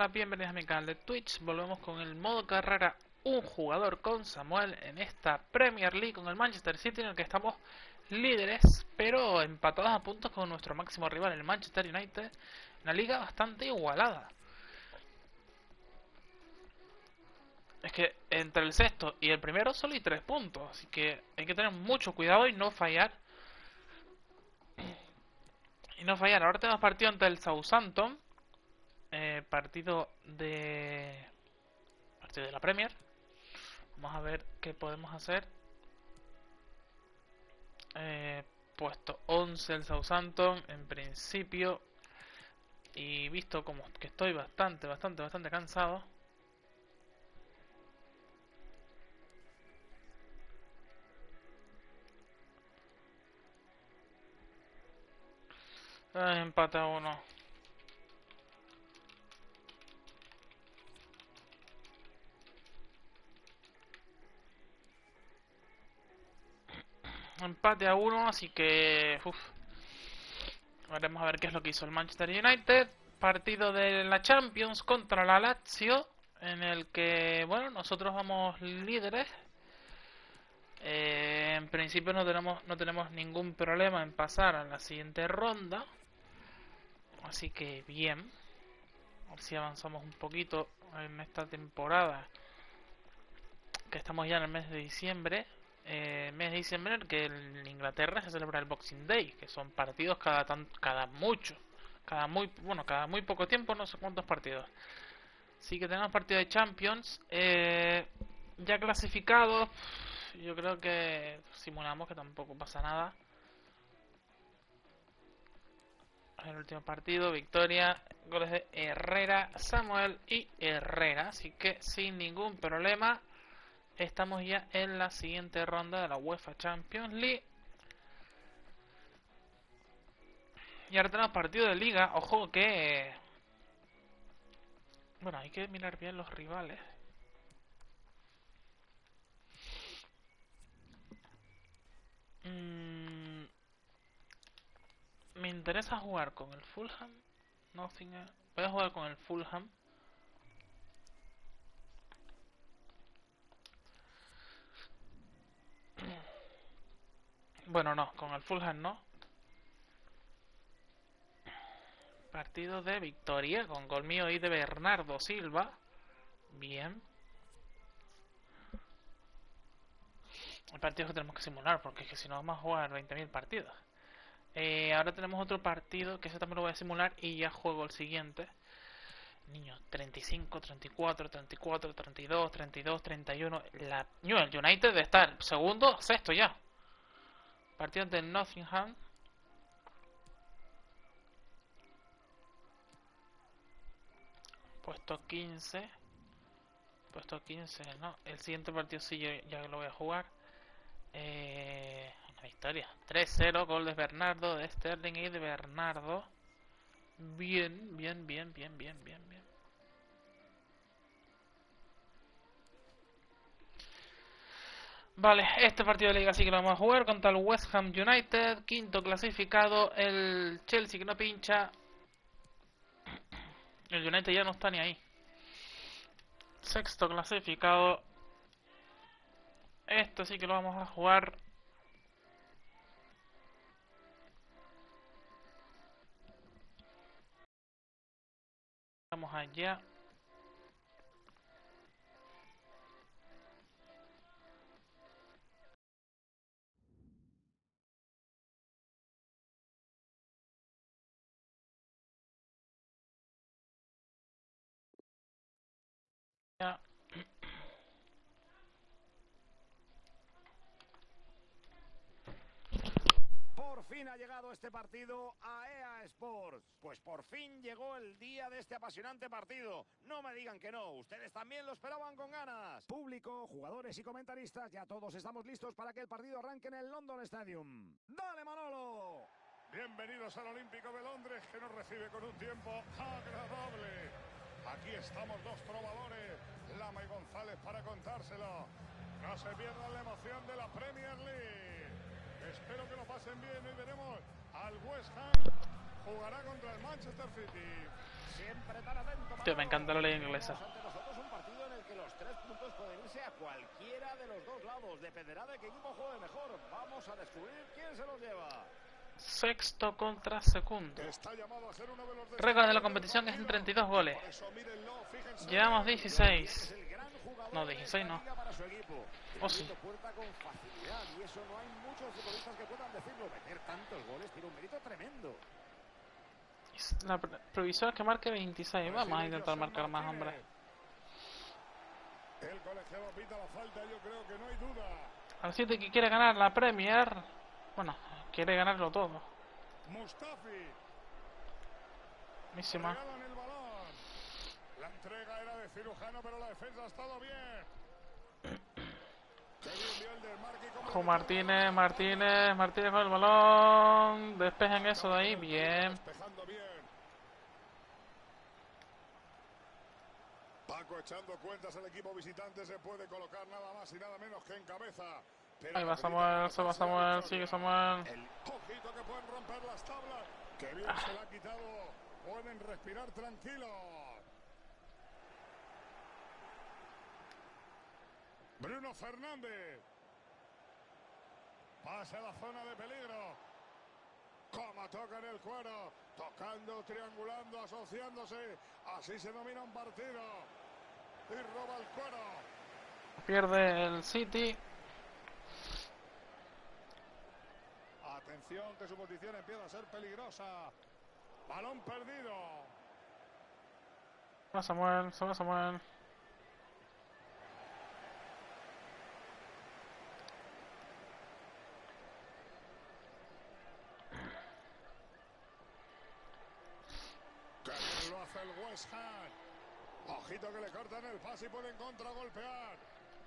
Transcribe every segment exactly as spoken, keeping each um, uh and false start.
Hola, bienvenidos a mi canal de Twitch. Volvemos con el modo carrera un jugador con Samuel en esta Premier League con el Manchester City, en el que estamos líderes, pero empatados a puntos con nuestro máximo rival, el Manchester United. Una liga bastante igualada. Es que entre el sexto y el primero solo hay tres puntos, así que hay que tener mucho cuidado y no fallar. Y no fallar. Ahora tenemos partido ante el Southampton. Eh, partido de... Partido de la Premier. Vamos a ver qué podemos hacer. Eh, puesto once el Southampton en principio. Y visto como que estoy bastante, bastante, bastante cansado. Eh, empate a uno. Empate a uno, así que... Uf. Veremos a ver qué es lo que hizo el Manchester United. Partido de la Champions contra la Lazio, en el que, bueno, nosotros vamos líderes. Eh, en principio no tenemos, no tenemos ningún problema en pasar a la siguiente ronda. Así que bien. A ver si avanzamos un poquito en esta temporada. Que estamos ya en el mes de diciembre. Eh, mes de diciembre en el que en Inglaterra se celebra el Boxing Day, que son partidos cada tan, cada mucho, cada muy bueno, cada muy poco tiempo, no sé cuántos partidos. Así que tenemos partido de Champions, eh, ya clasificados. Yo creo que simulamos que tampoco pasa nada. El último partido, victoria, goles de Herrera, Samuel y Herrera, así que sin ningún problema. Estamos ya en la siguiente ronda de la UEFA Champions League. Y ahora tenemos partido de liga. Ojo que... Bueno, hay que mirar bien los rivales. Mm, me interesa jugar con el Fulham. Nottingham. Voy a jugar con el Fulham. Bueno, no, con el Fulham no. Partido de victoria con gol mío y de Bernardo Silva. Bien. El partido que tenemos que simular, porque es que si no vamos a jugar veinte mil partidos. Eh, ahora tenemos otro partido, que ese también lo voy a simular y ya juego el siguiente. Niños, treinta y cinco, treinta y cuatro, treinta y cuatro, treinta y dos, treinta y dos, treinta y uno. La... Yo, el United de estar segundo, sexto ya. Partido ante Nottingham. Puesto quince. Puesto quince, no. El siguiente partido sí yo ya lo voy a jugar. Eh, una victoria. tres cero, gol de Bernardo, de Sterling y de Bernardo. Bien, bien, bien, bien, bien, bien, bien. Vale, este partido de liga sí que lo vamos a jugar contra el West Ham United, quinto clasificado, el Chelsea que no pincha. El United ya no está ni ahí. Sexto clasificado. Esto sí que lo vamos a jugar. Vamos allá. Ya. Por fin ha llegado este partido a E A Sports. Pues por fin llegó el día de este apasionante partido. No me digan que no, ustedes también lo esperaban con ganas. Público, jugadores y comentaristas, ya todos estamos listos para que el partido arranque en el London Stadium. ¡Dale, Manolo! Bienvenidos al Olímpico de Londres, que nos recibe con un tiempo agradable. Aquí estamos dos trovadores, Lama y González, para contárselo. No se pierdan la emoción de la Premier League. Espero que lo pasen bien y veremos al West Ham. Jugará contra el Manchester City. Siempre tan atento, Tío, me encanta la liga inglesa. ante nosotros un partido en el que los tres puntos pueden irse a cualquiera de los dos lados. Dependerá de qué equipo juegue mejor. Vamos a descubrir quién se los lleva. Sexto contra segundo. Está llamado a ser uno de los Récord de la competición es en treinta y dos goles. Por eso, mírenlo, fíjense. Llevamos Es dieciséis. el gran jugador No, de dieciséis esta no. liga para su equipo. Oh, sí. Abriendo puerta con facilidad, y eso no hay muchos futbolistas que puedan decirlo. Meter tantos goles tiene un mérito tremendo. La pre- previsión es que marque veintiséis. Vamos a intentar marcar más, hombre. El colegiado pita la falta, yo creo que no hay duda. Al City que quiere ganar la Premier. Bueno, quiere ganarlo todo. Mustafi. Buenísima. Regalan el balón. La entrega era de cirujano, pero la defensa ha estado bien. Qué bien vio el desmarque y cómo Ojo le Martínez, Martínez, Martínez con el balón. Despejen eso de ahí. Bien. Despejando bien. Paco echando cuentas, el equipo visitante se puede colocar nada más y nada menos que en cabeza. Pero Ahí va necesita Samuel, se va pasar la Samuel, victoria. sigue Samuel. El ojito que pueden romper las tablas. Que bien se la ha quitado. Pueden respirar tranquilos. Bruno Fernández. Pasa a la zona de peligro. Como toca en el cuero. Tocando, triangulando, asociándose. Así se domina un partido. Y roba el cuero. Pierde el City. Atención que su posición empieza a ser peligrosa. Balón perdido. Se va Samuel, se va Samuel. Que bien lo hace el West Ham. Ojito que le cortan el pase y pueden contragolpear.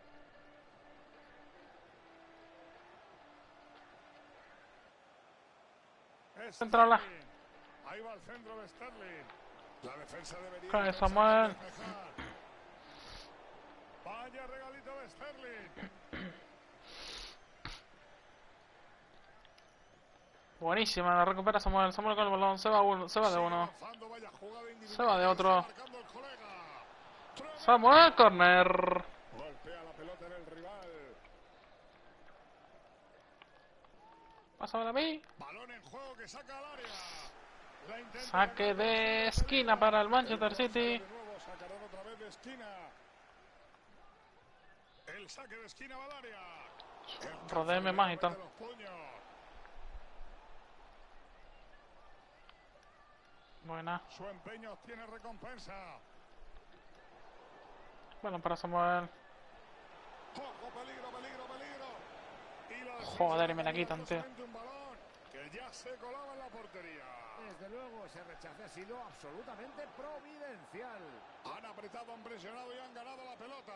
Céntrala. Sterling. Ahí va el centro de Sterling. La defensa debería... Cae empezar a Samuel. despejar. Vaya regalito de Sterling. Buenísima, la recupera Samuel. Samuel con el balón, se va uno, se va de Sigue uno. avanzando, vaya jugada individual. Se va de otro. Está marcando el colega. Tremendo. Samuel, corner. Golpea la pelota en el rival. Pásame a mí. Balón en juego que saca al área. La intenta Saque sacar de esquina para el Manchester City. De nuevo sacarán otra vez de esquina. El saque de esquina va al área. El Rodéeme más y tal. de los puños. Buena. Su empeño obtiene recompensa. Bueno, para Samuel. Ojo, peligro, peligro, peligro. Y la defensa Joder, y me la deja quitan, tío. milagrosamente un balón que ya se colaba en la portería. Desde luego, ese rechace ha sido absolutamente providencial. Han apretado, han presionado y han ganado la pelota.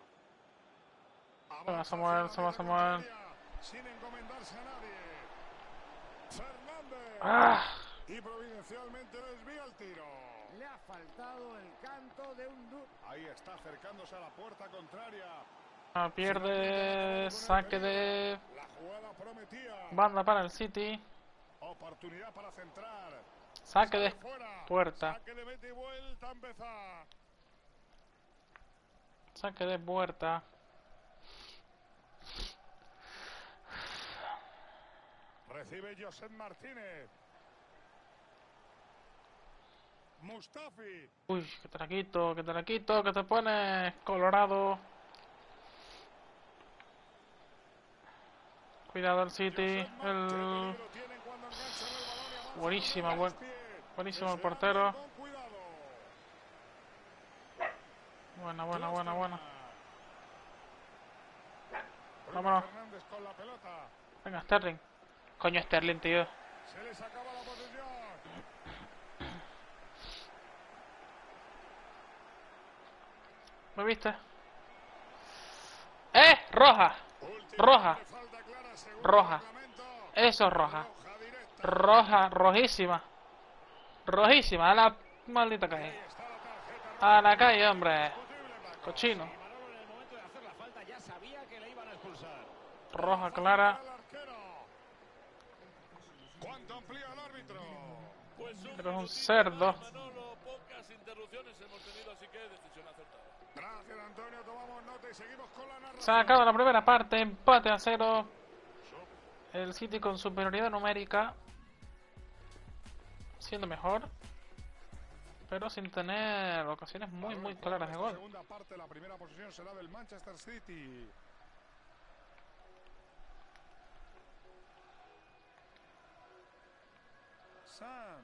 Se va Samuel, se va Samuel. Sin encomendarse a nadie. Fernández. ¡Ah! Y providencialmente desvía el tiro. Le ha faltado el canto de un du... Ahí está acercándose a la puerta contraria. Ah, pierde. Saque de La jugada prometía. banda para el City. Oportunidad para centrar. Saque de Sale fuera. puerta. Saque de vete y vuelta a empezar. Saque de puerta. Recibe Josep Martínez. Mustafi. Uy, que te la quito, que te la quito, que te pones colorado. Cuidado el City. Josep Mar- El... Qué peligro tienen cuando enganchan el balón y avanzan Buenísima, con buen... los pies. buenísimo el Que se portero. abren con cuidado. Buena, buena, buena, buena. Bruno Vámonos. Fernández con la pelota. Venga, Sterling. Coño, Sterling, tío. Se les acaba la posesión. ¿Me viste? ¡Eh! ¡Roja! Última Roja. de falta clara, según Roja. el reglamento. Eso es roja. Roja directa. Roja, rojísima. Rojísima, a la maldita calle. Ahí está la tarjeta A la calle, hombre. indiscutible, Paco. Cochino. Y Manolo en el momento de hacer la falta ya sabía que le iban a expulsar. Roja clara. El arquero. ¿Cuánto amplía el árbitro? Pero es un cerdo. Manolo, poca opciones hemos tenido, así que decisión acertada. Gracias, Antonio. Tomamos nota y seguimos con la narración. Se acaba la primera parte, empate a cero. El City con superioridad numérica, siendo mejor, pero sin tener ocasiones muy muy claras de gol. La segunda parte, la primera posición será del Manchester City. Sam.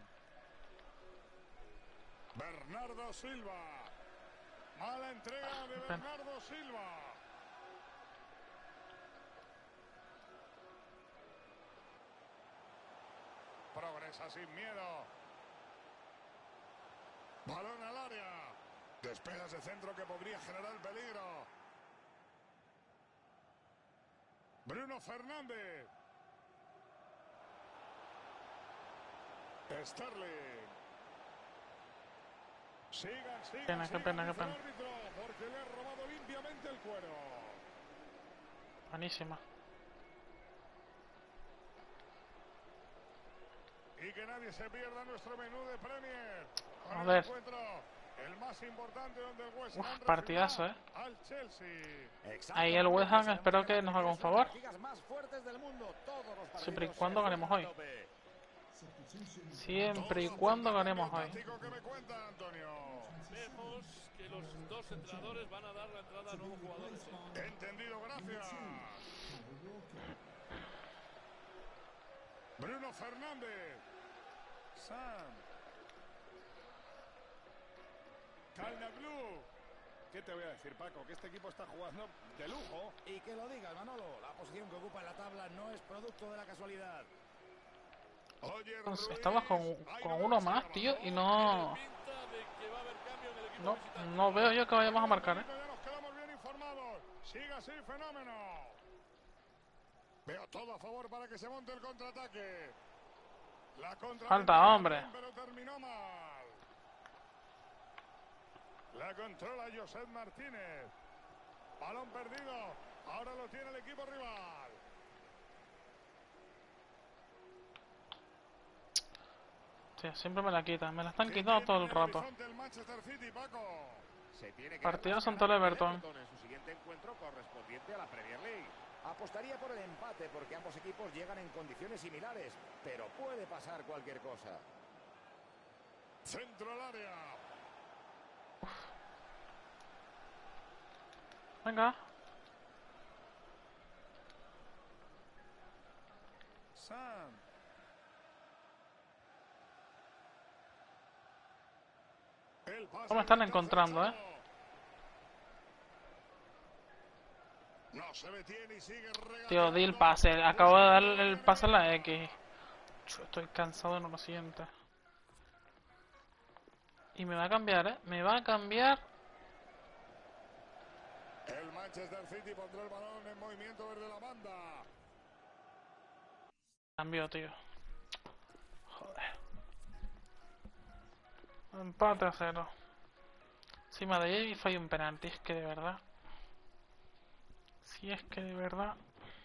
Bernardo Silva. Mala entrega de Bernardo Silva. Progresa sin miedo. Balón al área. Despega ese centro que podría generar peligro. Bruno Fernández. Sterling. Sigan, sigan, Pena, qué sigan, pena, qué dice el pena. árbitro, porque le ha robado limpiamente el cuero. Buenísima. Y que nadie se pierda nuestro menú de Premier. Con A el ver. encuentro, el más importante donde el West Uf, Ham partidazo, recibirá eh. al Chelsea. Ahí el West Ham espero que nos haga un favor. Siempre y cuando ganemos hoy. Siempre y cuando ganemos hoy. ¿Qué me cuenta, Antonio? Vemos que los dos entrenadores van a dar la entrada a nuevos jugadores. ¿eh? Entendido, gracias. Bruno Fernández. Sam. Calnaglu. ¿Qué te voy a decir, Paco? Que este equipo está jugando de lujo. Y que lo diga el Manolo, la posición que ocupa en la tabla no es producto de la casualidad. Oye, Entonces, Ruiz, estamos con, ahí con no uno se más, llama, tío, ¿no? y no... Pinta de que va a haber cambio en el equipo No, visitante. no veo yo que vayamos a marcar, eh. Ya nos quedamos bien informados. Siga así, fenómeno. Veo todo a favor para que se monte el contraataque. La contra Falta, hombre. pero terminó mal. La controla Josep Martínez. Balón perdido. Ahora lo tiene el equipo rival. Tío, siempre me la quitan, me la están quitando todo el rato. El Manchester City, Paco. Se tiene que Partidazo ganar ante el Everton. en su siguiente encuentro correspondiente a la Premier League. Apostaría por el empate porque ambos equipos llegan en condiciones similares, pero puede pasar cualquier cosa. Centro al área. Venga. Sam. El pase ¿Cómo están está encontrando, fechado. eh? No se detiene y sigue regateando. Tío, di el pase. Acabo de dar el pase a la X. Yo estoy cansado, no lo siento. Y me va a cambiar, ¿eh? Me va a cambiar. El Manchester City pondrá el balón en movimiento desde la banda. Cambio, tío. Joder. Empate a cero. Encima de ahí fue un penalti. Es que de verdad. Si es que de verdad.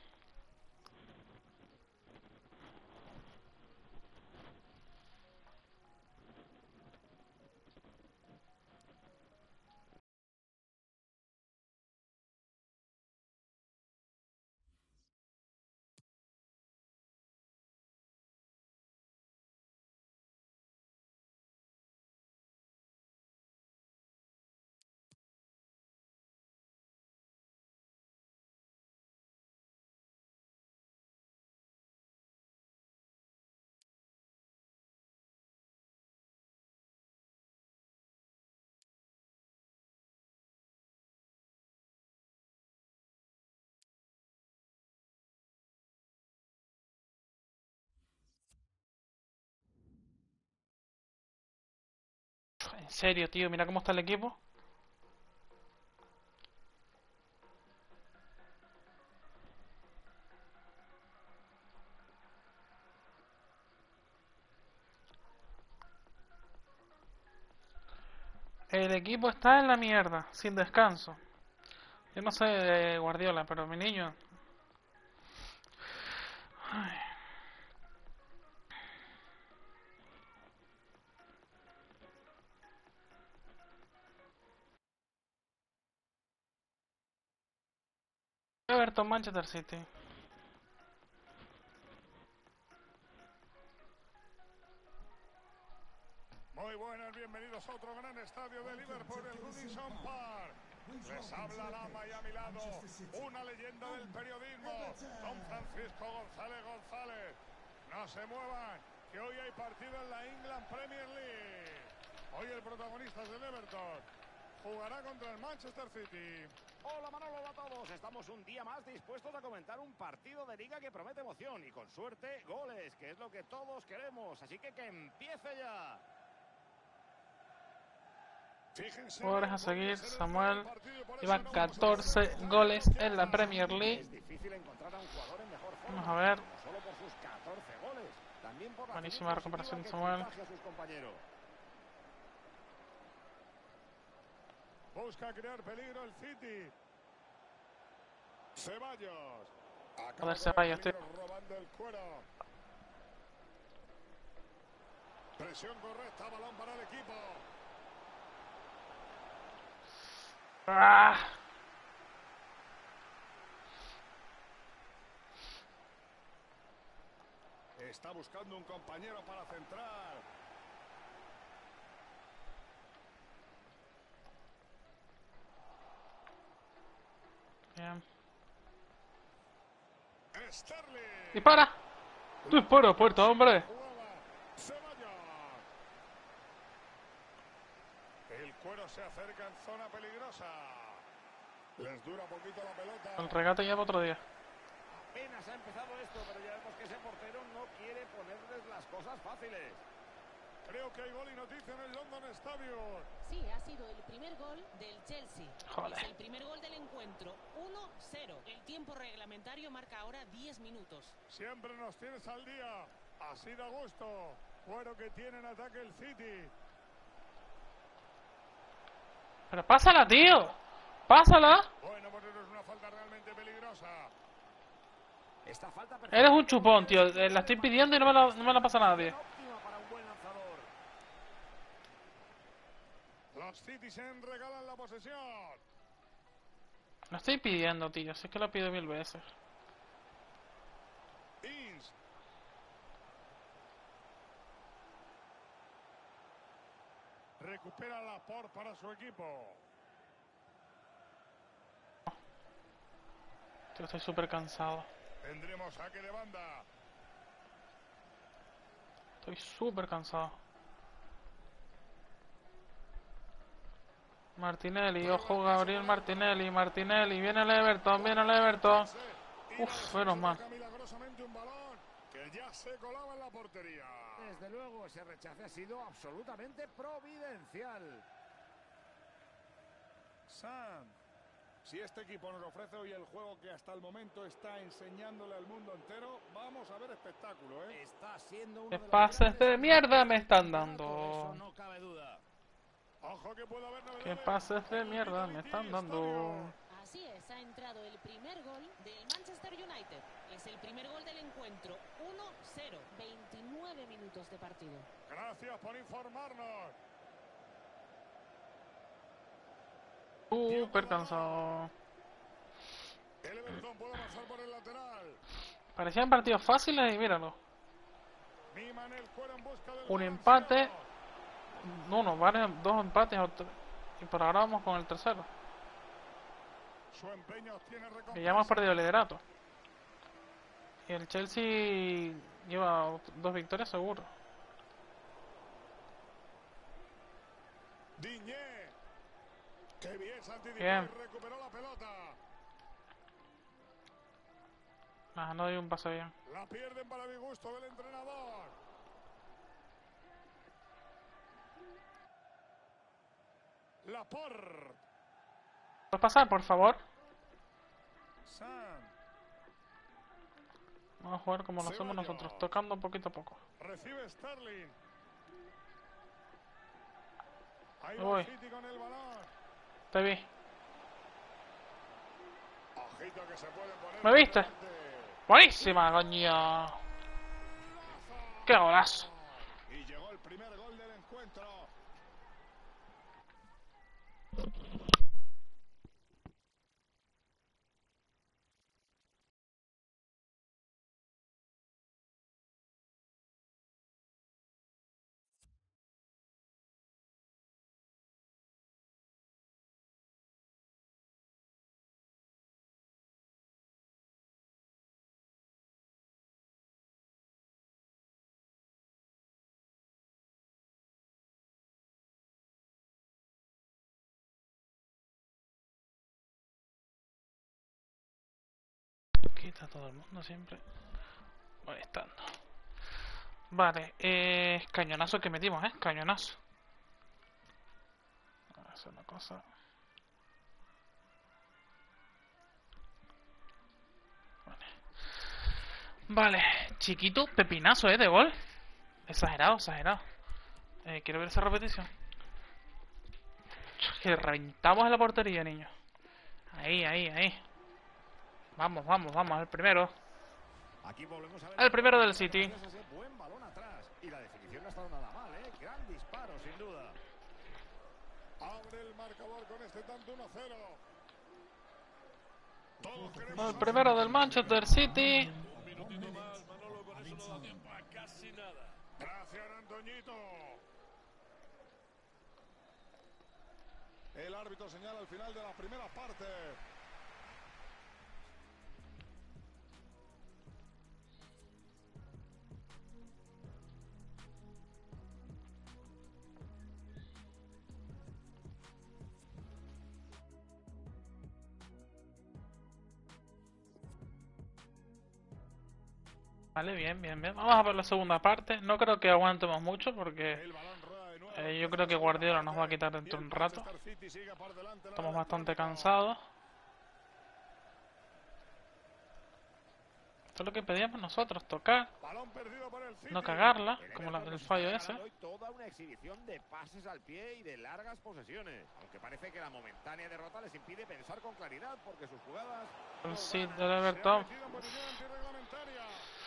En serio, tío. Mira cómo está el equipo. El equipo está en la mierda, sin descanso. Yo no sé, eh, Guardiola, pero mi niño. Ay. Everton, Manchester City. Muy buenas, bienvenidos a otro gran estadio de Liverpool, el Goodison Park. Les habla Lama y a mi lado una leyenda del periodismo, don Francisco González González. No se muevan, que hoy hay partido en la England Premier League. Hoy el protagonista es el Everton. Jugará contra el Manchester City. Hola Manolo, hola a todos. Estamos un día más dispuestos a comentar un partido de liga que promete emoción y con suerte goles, que es lo que todos queremos. Así que que empiece ya. Fíjense, Jugadores a seguir, podría ser el Samuel primer partido y por eso lleva no vamos a catorce desconectar goles los que en la hagan. Premier League. Es difícil encontrar a un jugador en mejor forma. Vamos a ver. No solo por sus catorce goles, también por la Buenísima actitud recuperación de positiva que Samuel. contagia a sus compañeros. Busca crear peligro el City. Ceballos. Acaba Joder, con Ceballos, el tío. peligro, robando el cuero. Presión correcta, balón para el equipo. ¡Ah! Está buscando un compañero para centrar. Bien. Sterling. ¡Dispara! ¡Dispara, puerta, hombre! Jugaba Ceballos. El cuero se acerca en zona peligrosa. Les dura poquito la pelota. El regate lleva otro día. Apenas ha empezado esto, pero ya vemos que ese portero no quiere ponerles las cosas fáciles. Creo que hay gol y noticia en el London Stadium. Sí, ha sido el primer gol del Chelsea. Joder. Es el primer gol del encuentro. uno cero. El tiempo reglamentario marca ahora diez minutos. Siempre nos tienes al día. Así da gusto. Cuero que tiene en ataque el City. ¡Pero pásala, tío! ¡Pásala! Bueno, pues no es una falta realmente peligrosa. Esta falta Eres un chupón, tío. Eh, La estoy pidiendo y no me la, no me la pasa nadie. óptima para un buen lanzador. Los Citizen regalan la posesión. La estoy pidiendo, tío. Si es que la pido mil veces. Ings. Recupera la por para su equipo. Tío, estoy súper cansado. Tendremos saque de banda. Estoy súper cansado. Martinelli, ojo Gabriel Martinelli, Martinelli, viene el Everton, viene el Everton. Y Uf, la menos mal. saca milagrosamente un balón que ya se colaba en la portería. Desde luego, ese rechace ha sido absolutamente providencial. Sam, si este equipo nos ofrece hoy el juego que hasta el momento está enseñándole al mundo entero, vamos a ver espectáculo, ¿eh? Está siendo uno ¿Qué de los pases grandes de mierda me están Eso dando? no cabe duda. Ojo que puede haber novedades. ¿Qué pases de en el mierda me Vitality están dando? Stadium. Así es, ha entrado el primer gol del Manchester United. Es el primer gol del encuentro. uno cero. veintinueve minutos de partido. Gracias por informarnos. Súper cansado. El Everton puede avanzar por el lateral. Parecían partidos fáciles y míralo. Miman el cuero en busca del Un gol empate. ansiado. No, no, varios, dos empates. otro- Y por ahora vamos con el tercero. Su empeño obtiene recompensa. Que ya hemos perdido el liderato. Y el Chelsea lleva dos victorias seguro. Diñé. Qué bien se anticipó Bien. y recuperó la pelota. Ah, no doy un pase bien. La pierden para mi gusto del entrenador. Laporte. ¿Puedes pasar, por favor? Sam. Vamos a jugar como lo hacemos nosotros, tocando poquito a poco. Recibe Sterling. Ahí Me va voy. el City con el balón. Te vi. Ojito que se puede poner ¿Me viste? por delante. Buenísima, coño. Qué golazo. Y llegó el primer gol del encuentro. Aquí está todo el mundo siempre molestando. Vale, eh, cañonazo que metimos, ¿eh? Cañonazo. Vamos a hacer una cosa. Vale. Vale, chiquito, pepinazo, ¿eh? De gol. Exagerado, exagerado. Eh, quiero ver esa repetición. Que reventamos en la portería, niños. Ahí, ahí, ahí. Vamos, vamos, vamos, al primero. Aquí volvemos a ver El primero del City. ese buen balón atrás. Y la definición no ha estado nada mal, ¿eh? Gran disparo, sin duda. Abre el marcador con este tanto uno cero. Todos queremos El primero del Manchester City. Un minutito más, Manolo, con eso no da tiempo a casi nada. Gracias, Antoñito. El árbitro señala al final de la primera parte. Vale, bien, bien, bien. Vamos a ver la segunda parte. No creo que aguantemos mucho porque El balón rueda de nuevo. eh, yo creo que Guardiola nos va a quitar dentro de un rato. Manchester City sigue por delante, Estamos la bastante descuento. cansados. Esto es lo que pedíamos nosotros, tocar, Balón perdido por el City. no cagarla, El como la, Everton el nos fallo está ese. regalando hoy toda una exhibición de pases al pie y de largas posesiones. Aunque parece que la momentánea derrota les impide pensar con claridad porque sus jugadas... El no City van a- del Se ha Everton. metido en posición antirreglamentaria.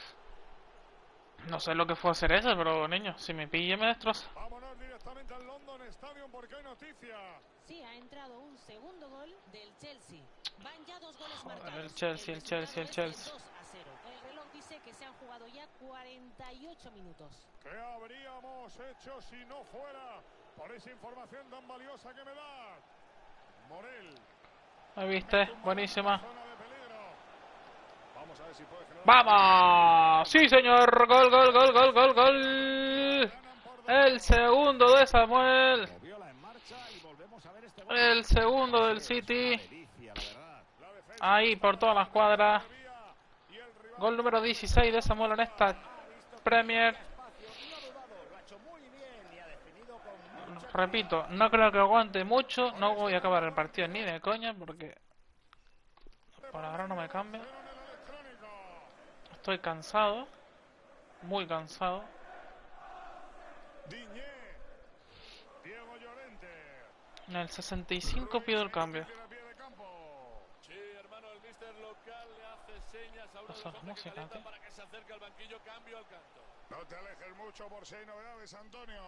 No sé lo que fue hacer ese, pero niño, si me pille me destroza. Vámonos directamente al London Stadium porque hay noticia. Sí, ha entrado un segundo gol del Chelsea. Van ya dos goles Joder, marcados. el Chelsea, el resultado Chelsea, el es de Chelsea. dos a cero. El reloj dice que se han jugado ya cuarenta y ocho minutos. ¿Qué habríamos hecho si no fuera por esa información tan valiosa que me da? Morel. ¿Me viste? Buenísima. Zona de peligro. Vamos a ver si puede generar- ¡Vamos! ¡Sí, señor! ¡Gol, gol, gol, gol, gol, gol! Ganan por dos. El segundo de Samuel. Moviola en marcha y volvemos a ver este gol. El segundo del Sí, es City. una delicia, la verdad. La defensa Ahí por todas las cuadras. y el rival Gol número dieciséis de Samuel en esta Premier. Espacio, no ha dudado, lo ha hecho muy bien y ha definido con mucha Repito, no creo que aguante mucho. No voy a acabar el partido ni de coña porque por ahora no me cambia. cero en el electrónico. Estoy cansado. Muy cansado. Diñé. Diego Llorente. En el sesenta y cinco pido el cambio. Tira a pie de campo. Sí, hermano, el mister local le hace señas a uno de Esa los hombres que música, calientan tío. para que se acerque al banquillo. Cambio al canto. No te alejes mucho por si hay novedades, Antonio.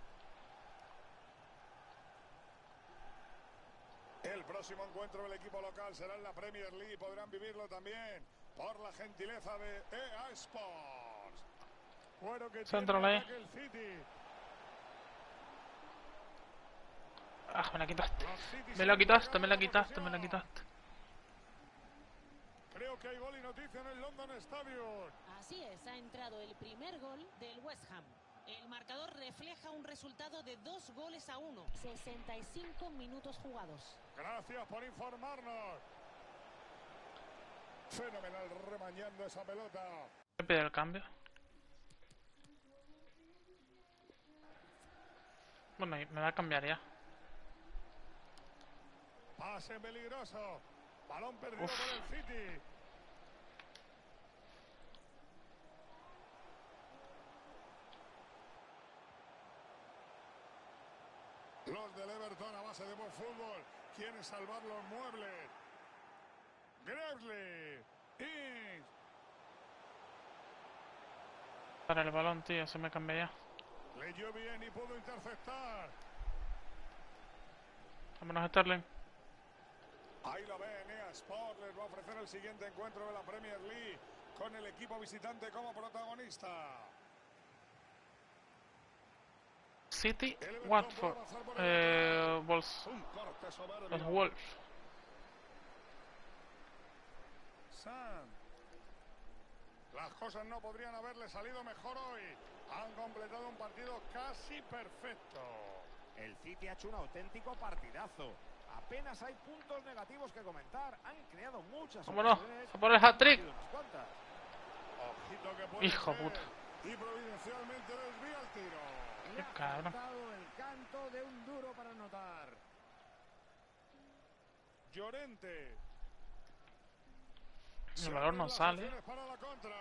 El próximo encuentro del equipo local será en la Premier League. Podrán vivirlo también por la gentileza de E A Sports. Bueno, que Centro tiene ley. ataque el City. Ah, me la quitaste. Los City Me siguen la quitaste, cargando me la la quitaste, me la posesión. quitaste. Creo que hay gol y noticia en el London Stadium. Así es, ha entrado el primer gol del West Ham. El marcador refleja un resultado de dos goles a uno. sesenta y cinco minutos jugados. Gracias por informarnos. Fenomenal remañando esa pelota. Me pide el cambio. Bueno, y me va a cambiar ya. Pase peligroso. Balón perdido Uf. por el City. Los del Everton a base de buen fútbol quieren salvar los muebles. Gresley. Ings. Para el balón, tío, se me cambia ya. Leyó bien y pudo interceptar. Vámonos, Sterling. Ahí lo ven, E A Sport les va a ofrecer el siguiente encuentro de la Premier League con el equipo visitante como protagonista. City, El Everton Watford. puede avanzar por el Eh, lateral. Wolves. Un corte soberbio. Los Wolves. Sam. Las cosas no podrían haberle salido mejor hoy. Han completado un partido casi perfecto. El City ha hecho un auténtico partidazo. Apenas hay puntos negativos que comentar. Han creado muchas Vámonos, ocasiones. a por el hat-trick. Unas cuantas. Ojito que puede Hijo ser. puta. Y providencialmente desvía el tiro. Le Qué ha cabrón. faltado el canto de un duro para anotar. Llorente. El balón no sale. Para la contra.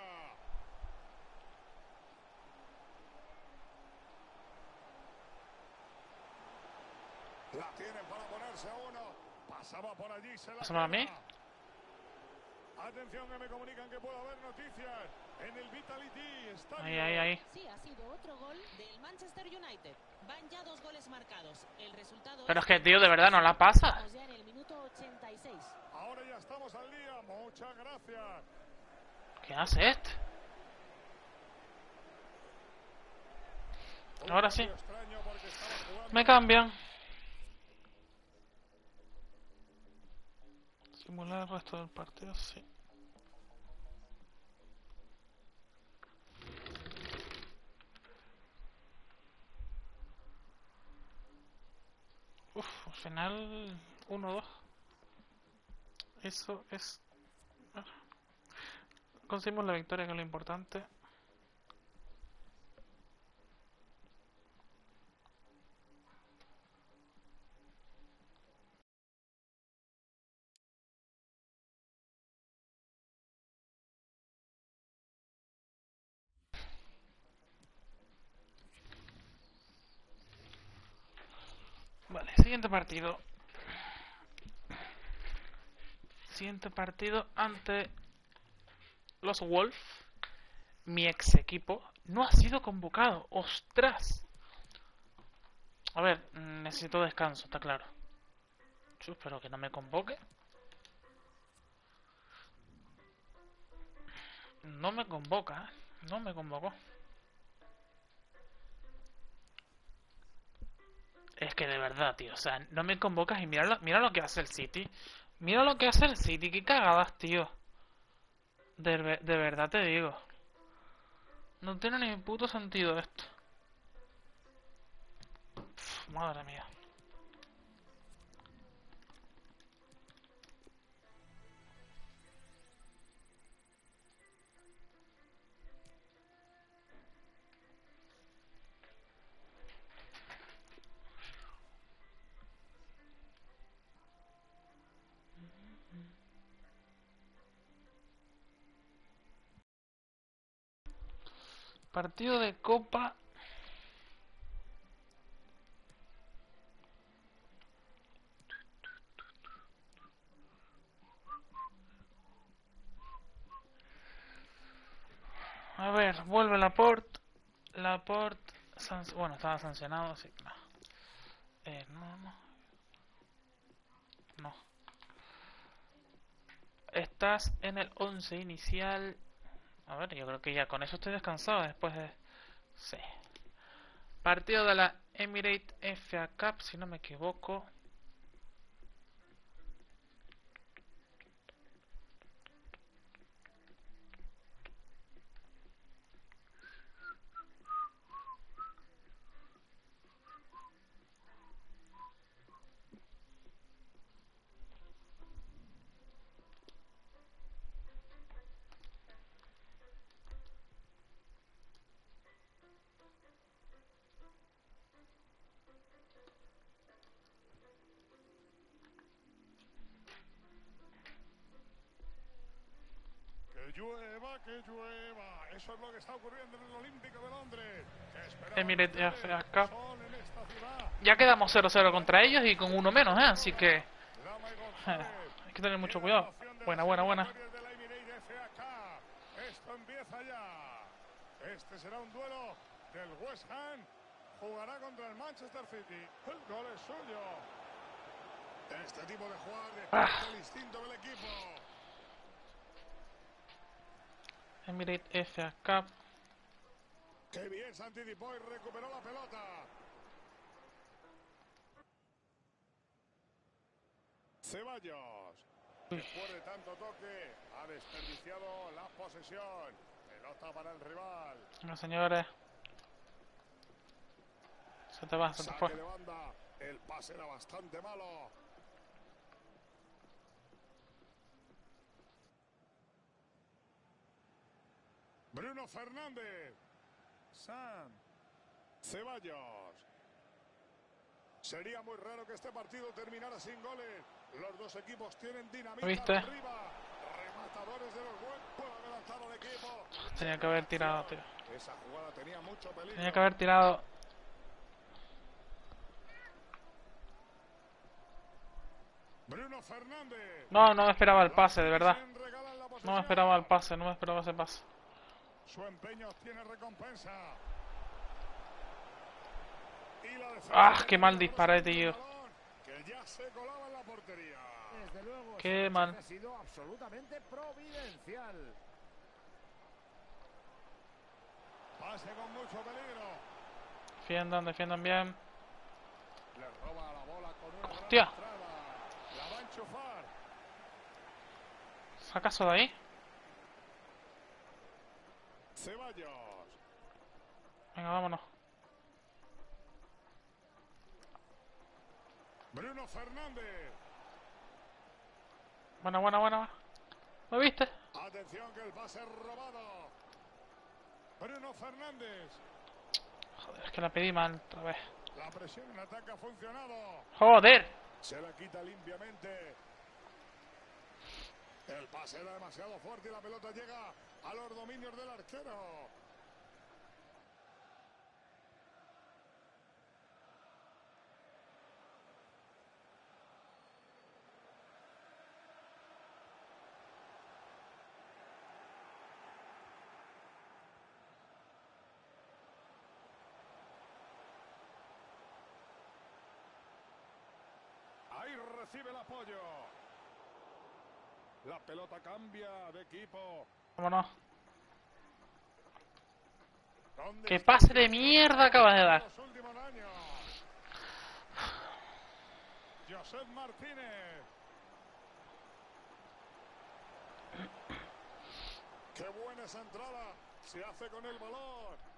La tienen para ponerse a uno. Pasaba por allí, se la ¿Pásame a mí? queda. Atención que me comunican que puede haber noticias en el Vitality Stadium. Ahí, ahí, ahí. Sí, ha sido otro gol del Manchester United. Van ya dos goles marcados. El resultado Pero es que, tío, de verdad no la pasa. Estamos ya en el minuto ochenta y seis. Ahora ya estamos al día. Muchas gracias. ¿Qué hace este? Ahora sí. Extraño porque estaba jugando. Me cambian. Simular el resto del partido, sí. Uf, al final uno dos. Eso es... Conseguimos la victoria, que es lo importante. Vale, siguiente partido. Siguiente partido ante los Wolves. Mi ex equipo no ha sido convocado. ¡Ostras! A ver, necesito descanso, está claro. Chus, pero que no me convoque. No me convoca, ¿eh? No me convocó. Es que de verdad, tío, o sea, no me convocas y mira lo, mira lo que hace el City. Mira lo que hace el City, qué cagadas, tío. De, de verdad te digo. No tiene ni puto sentido esto. Uf, madre mía. Partido de Copa. A ver, vuelve Laporte. Laporte. Bueno, estaba sancionado, sí. No. Eh, no, no. No. Estás en el once inicial. A ver, yo creo que ya con eso estoy descansado después de... Sí. Partido de la Emirates F A Cup, si no me equivoco. Que llueva, que llueva. Eso es lo que está ocurriendo en el Olímpico de Londres. Emirates F A Cup. Sol en esta ciudad. Ya quedamos cero cero contra ellos y con uno menos, ¿eh? Así que... eh, hay que tener mucho cuidado. Buena, buena, buena. Esto empieza ya. Este será un duelo del West Ham. Jugará contra el Manchester City. El gol es suyo. Este tipo de jugador Ah. despierta el instinto del equipo. Emirates F A Cup. Qué bien se anticipó y recuperó la pelota. Ceballos. Después de tanto toque, ha desperdiciado la posesión. Pelota para el rival. No, señores. Se te va, se te Saque fue. de banda. El pase era bastante malo. Bruno Fernández. Sam. Ceballos. Sería muy raro que este partido terminara sin goles. Los dos equipos tienen dinamita ¿Viste? arriba. Rematadores de los buenos. Puede adelantar al equipo. Tenía que haber tirado, tío. Esa jugada tenía mucho peligro. Tenía que haber tirado. Bruno Fernández. No, no me esperaba el pase, de verdad. Los regalan la No me posesión. esperaba el pase, no me esperaba ese pase. Su empeño tiene recompensa. Y la defensa ¡Ah, tiene qué mal que disparé, el tío! balón, que ya se colaba en la portería. Desde luego, Qué ese mal. ha sido absolutamente providencial. Pase con mucho peligro. Defiendan, defiendan bien. Le roba la bola con una ¡Hostia! gran entrada. La va a enchufar. ¿Saca eso de ahí? Ceballos. Venga, vámonos. Bruno Fernández. Buena, buena, buena, buena. ¿Lo viste? Atención que el pase es robado. Bruno Fernández. Joder, es que la pedí mal otra vez. La presión en ataque ha funcionado. ¡Joder! Se la quita limpiamente. El pase era demasiado fuerte y la pelota llega a los dominios del arquero. Ahí recibe el apoyo. La pelota cambia de equipo. Vámonos. ¿Dónde ¡Qué está pase de mierda acabas de dar! los últimos años? Josep Martínez. Qué buena esa entrada. Se hace con el balón.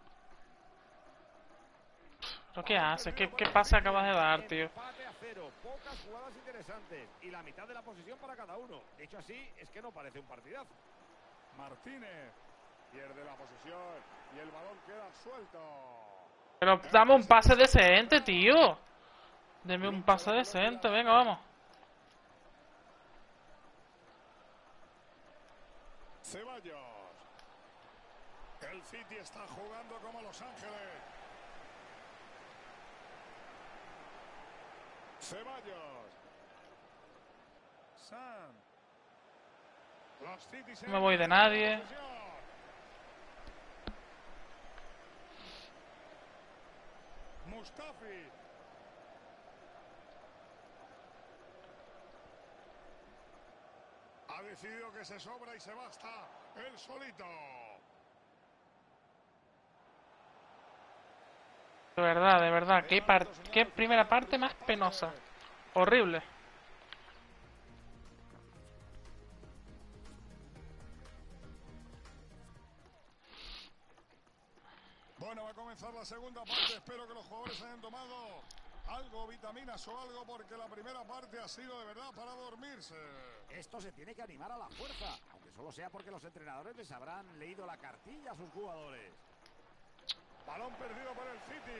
¿Pero qué haces? ¿Qué, qué pase acabas de dar, tío? Empate a cero, pocas jugadas interesantes y la mitad de la posesión para cada uno. Dicho así, es que no parece un partidazo. Martínez pierde la posesión y el balón queda suelto. Pero dame un pase decente, tío. Deme un pase decente, venga, vamos. Ceballos. El City está jugando como Los Ángeles. Ceballos. Sam. Los City se No me voy de nadie. Mustafi. Ha decidido que se sobra y se basta él solito. De verdad, de verdad. Qué, par qué primera parte más penosa. Horrible. Bueno, va a comenzar la segunda parte. Espero que los jugadores hayan tomado algo, vitaminas o algo, porque la primera parte ha sido de verdad para dormirse. Esto se tiene que animar a la fuerza, aunque solo sea porque los entrenadores les habrán leído la cartilla a sus jugadores. Balón perdido por el City.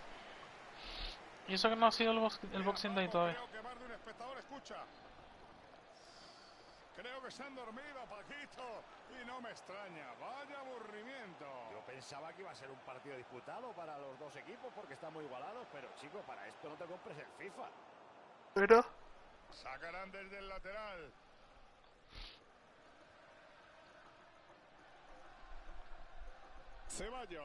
Y eso que no ha sido el, box el Boxing Day todavía. Creo que más de un espectador escucha. Creo que se han dormido, Paquito, y no me extraña. Vaya aburrimiento. Yo pensaba que iba a ser un partido disputado para los dos equipos porque están muy igualados, pero chico, para esto no te compres el FIFA. Pero... Sacarán desde el lateral. Ceballos.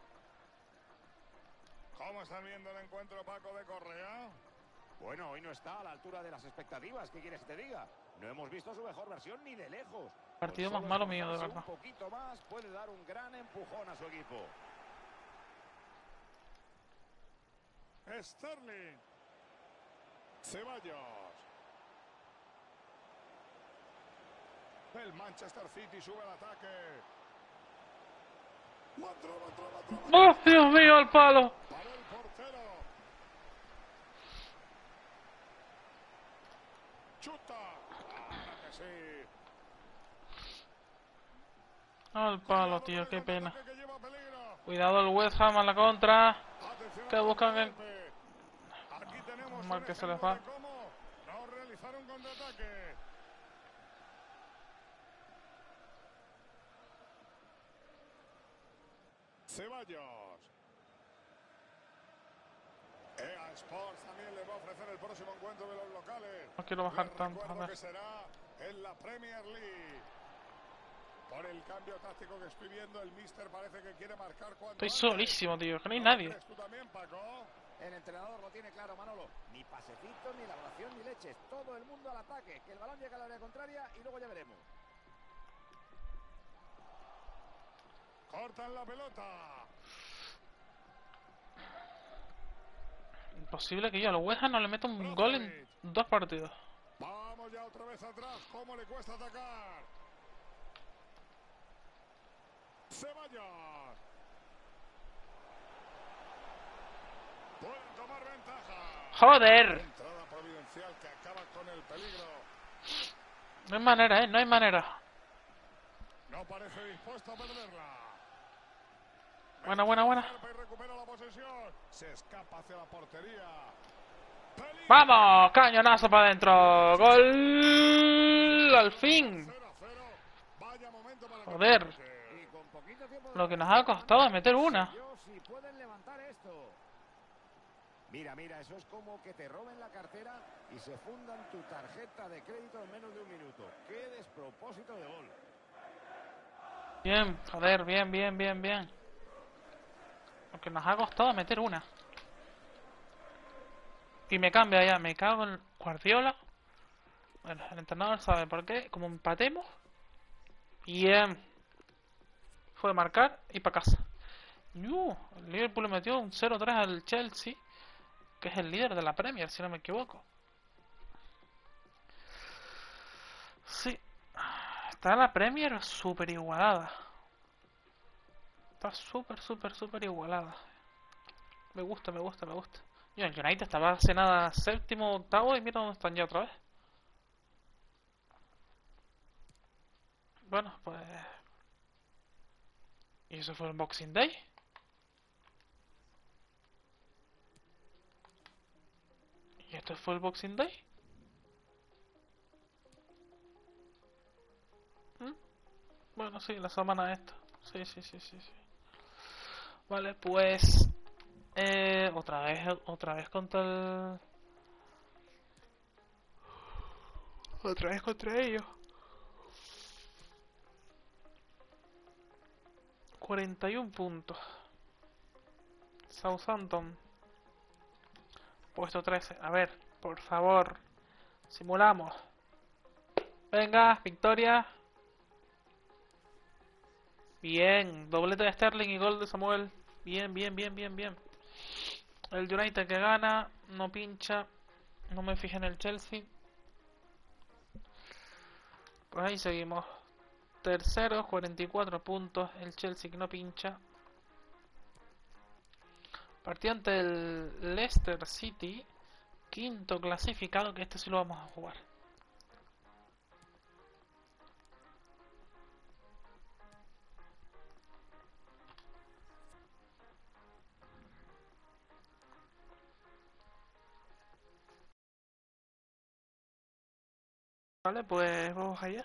¿Cómo están viendo el encuentro, Paco, de Correa? Bueno, hoy no está a la altura de las expectativas. ¿Qué quieres que te diga? No hemos visto su mejor versión ni de lejos. Partido Con más solo malo mío, de esforzarse verdad. Un poquito más puede dar un gran empujón a su equipo. Sterling. Ceballos. El Manchester City sube al ataque. ¡La traba, traba, traba! ¡Oh, Dios mío, al palo! Para el portero. Chuta. Ahora que sí. Al palo, tío, qué pena. Contraataque que lleva peligro. Cuidado el West Ham a la contra. Atención Que al buscan en... contragolpe. Aquí tenemos Mal un que se les ejemplo va. de cómo no realizar un contraataque. Ceballos. E A Sports también le va a ofrecer el próximo encuentro de los locales. No quiero bajar Les tanto, recuerdo a ver. que será en la Premier League. Por el cambio táctico que estoy viendo, el míster parece que quiere marcar cuanto Estoy antes. solísimo, tío, que no hay ¿No nadie. crees tú también, Paco? El entrenador lo tiene claro, Manolo. Ni pasecitos, ni elaboración, ni leches. Todo el mundo al ataque. Que el balón llegue al área contraria y luego ya veremos. Cortan la pelota. Imposible que yo a los West Ham no le meta un gol en dos partidos. Vamos ya otra vez atrás. ¿Cómo le cuesta atacar? Ceballos. Pueden tomar ventaja. ¡Joder! Entrada providencial que acaba con el peligro. No hay manera, ¿eh? No hay manera. No parece dispuesto a perderla. Buena, buena, buena. Y recupera la posesión. Se escapa hacia la portería. Peligro. ¡Vamos! ¡Cañonazo para adentro! ¡Gol! ¡Al fin! cero a cero. Vaya momento para Joder. que- Y con poquito tiempo de Lo que nos ha costado meter una. Yo, si pueden levantar esto. Mira, mira, eso es como que te roben la cartera y se fundan tu tarjeta de crédito en menos de un minuto. ¡Qué despropósito de gol! Bien, joder, bien, bien, bien, bien. Lo que nos ha costado meter una. Y me cambia ya, me cago en Guardiola. Bueno, el entrenador sabe por qué. Como empatemos. Bien. Fue marcar y para casa. Uh, el Liverpool le metió un cero tres al Chelsea, que es el líder de la Premier, si no me equivoco. Sí. Está la Premier súper igualada. Está súper, súper, súper igualada. Me gusta, me gusta, me gusta. Yo, el United estaba hace nada séptimo, octavo y mira dónde están ya otra vez. Bueno, pues... ¿Y eso fue el Boxing Day? ¿Y esto fue el Boxing Day? ¿Mm? Bueno, sí, la semana esta. Sí, sí, sí, sí, sí. Vale, pues... Eh, otra vez, otra vez contra el... Otra vez contra ellos. cuarenta y uno puntos. Southampton. Puesto trece. A ver, por favor. Simulamos. Venga, victoria. Bien, doblete de Sterling y gol de Samuel. Bien, bien, bien, bien, bien. El United que gana, no pincha. No me fijé en el Chelsea. Pues ahí seguimos. Tercero, cuarenta y cuatro puntos. El Chelsea que no pincha. Partido ante el Leicester City. Quinto clasificado, que este sí lo vamos a jugar. Vale, pues vamos allá.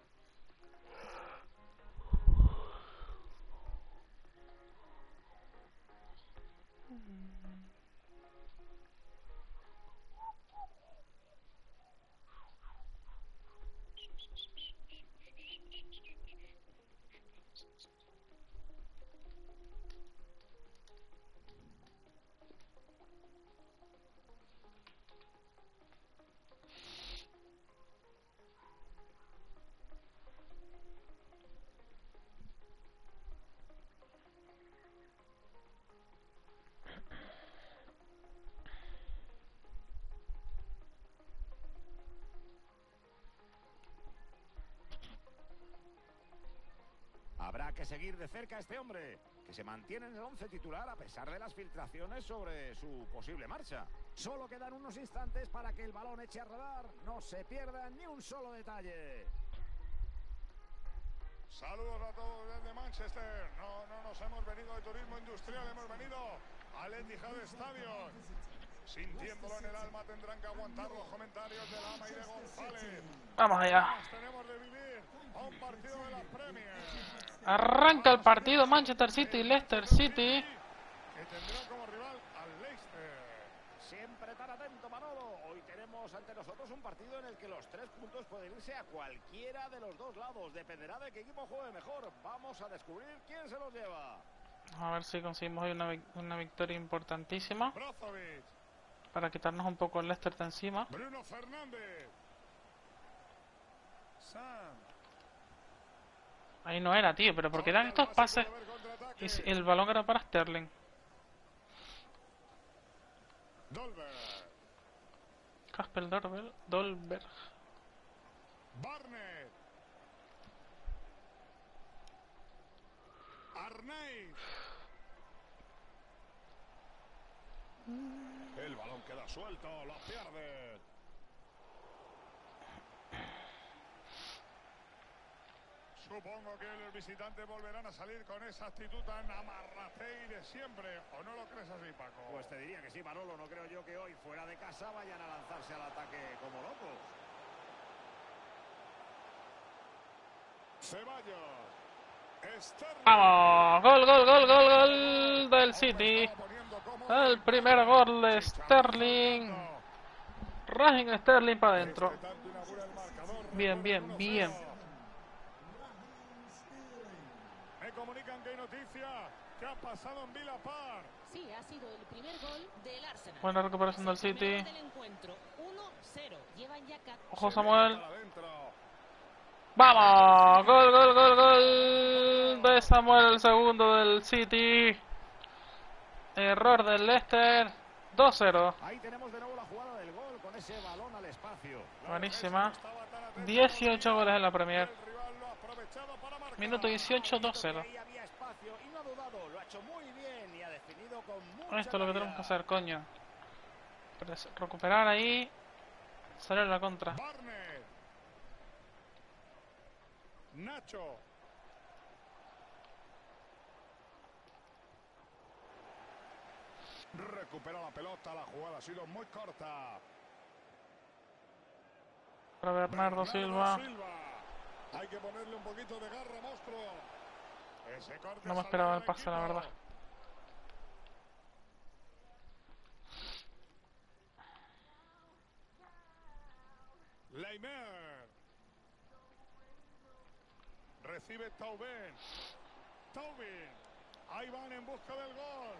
Habrá que seguir de cerca a este hombre, que se mantiene en el once titular a pesar de las filtraciones sobre su posible marcha. Solo quedan unos instantes para que el balón eche a rodar. No se pierda ni un solo detalle. Saludos a todos desde Manchester. No, no nos hemos venido de turismo industrial, hemos venido al Etihad Stadium. Sintiéndolo en el alma tendrán que aguantar los comentarios de Lama y de González. Vamos allá. Tenemos de vivir a un partido de la Premier. Arranca el partido Manchester City, Leicester City. Que tendrá como rival al Leicester. Siempre tan atento, Manolo. Hoy tenemos ante nosotros un partido en el que los tres puntos pueden irse a cualquiera de los dos lados. Dependerá de qué equipo juegue mejor. Vamos a descubrir quién se los lleva. A ver si conseguimos hoy una, vic una victoria importantísima Brozovic. para quitarnos un poco el Leicester de encima. Bruno Fernández. Sam. Ahí no era, tío, pero porque dan estos pases y si el balón era para Sterling. Dolberg. Kasper Dolberg. Dolberg. Barnett. Arnaiz. El balón queda suelto, lo pierde. Supongo que los visitantes volverán a salir con esa actitud tan amarratei de siempre. ¿O no lo crees así, Paco? Pues te diría que sí, Manolo. No creo yo que hoy, fuera de casa, vayan a lanzarse al ataque como locos. Ceballos. Sterling. ¡Vamos! ¡Gol, gol, gol, gol, gol del City! El primer gol de Sterling. Raheem Sterling para adentro. Bien, bien, bien. Me comunican que hay noticia. ¿Qué ha pasado en Villa Park? Sí, ha sido el primer gol del Arsenal. Buena recuperación del Es el primer City. gol del encuentro. uno cero. Llevan ya catorce. Ojo, Samuel. Para adentro. ¡Vamos! ¡Gol, gol, gol, gol! De Samuel, el segundo del City. Error del Leicester. dos cero. Ahí tenemos de nuevo la jugada del gol con ese balón al espacio. Buenísima. dieciocho goles en la Premier. El rival lo ha aprovechado para marcar. Minuto dieciocho, dos cero. Ahí había espacio y no ha dudado. Lo ha hecho muy bien y ha definido con mucha Esto es lo que tenemos que calidad. hacer, coño. Pres- Recuperar ahí. Salir a la contra. Barnett. Nacho. Recupera la pelota, la jugada ha sido muy corta. Para Bernardo Silva. Hay que ponerle un poquito de garra, monstruo. Ese corte No me ha esperaba el salvado pase, la equipo. verdad. Leimer. Recibe Tauben. Tauben. Ahí van en busca del gol.